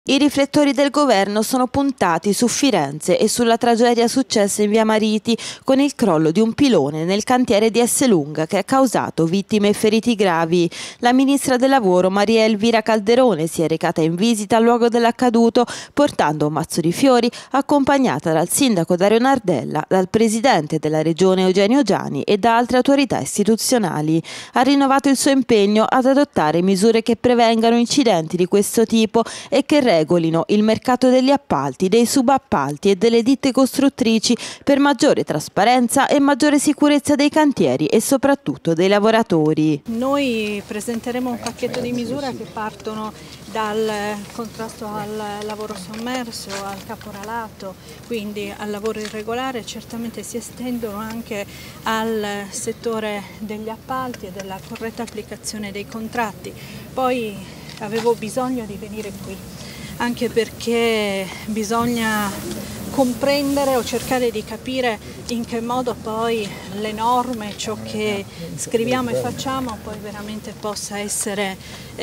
I riflettori del governo sono puntati su Firenze e sulla tragedia successa in via Mariti con il crollo di un pilone nel cantiere di Esselunga che ha causato vittime e feriti gravi. La ministra del lavoro Maria Elvira Calderone si è recata in visita al luogo dell'accaduto portando un mazzo di fiori accompagnata dal sindaco Dario Nardella, dal presidente della regione Eugenio Giani e da altre autorità istituzionali. Ha rinnovato il suo impegno ad adottare misure che prevengano incidenti di questo tipo e che regolino il mercato degli appalti, dei subappalti e delle ditte costruttrici per maggiore trasparenza e maggiore sicurezza dei cantieri e soprattutto dei lavoratori. Noi presenteremo un pacchetto di misure che partono dal contrasto al lavoro sommerso, al caporalato, quindi al lavoro irregolare, certamente si estendono anche al settore degli appalti e della corretta applicazione dei contratti. Poi avevo bisogno di venire qui, anche perché bisogna comprendere o cercare di capire in che modo poi le norme, ciò che scriviamo e facciamo, poi veramente possa essere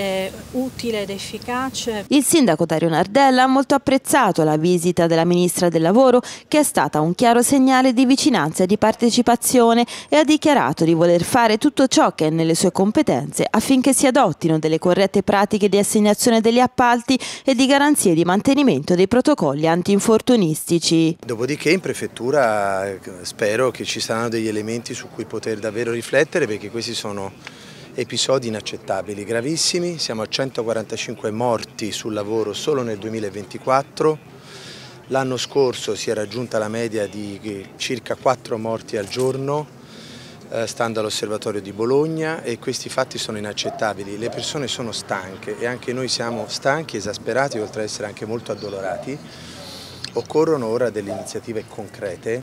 utile ed efficace. Il sindaco Dario Nardella ha molto apprezzato la visita della ministra del lavoro, che è stata un chiaro segnale di vicinanza e di partecipazione, e ha dichiarato di voler fare tutto ciò che è nelle sue competenze affinché si adottino delle corrette pratiche di assegnazione degli appalti e di garanzie di mantenimento dei protocolli antinfortunistici. Dopodiché in prefettura spero che ci saranno degli elementi su cui poter davvero riflettere, perché questi sono episodi inaccettabili, gravissimi. Siamo a 145 morti sul lavoro solo nel 2024, l'anno scorso si è raggiunta la media di circa 4 morti al giorno, stando all'Osservatorio di Bologna, e questi fatti sono inaccettabili. Le persone sono stanche e anche noi siamo stanchi, esasperati, oltre ad essere anche molto addolorati. Occorrono ora delle iniziative concrete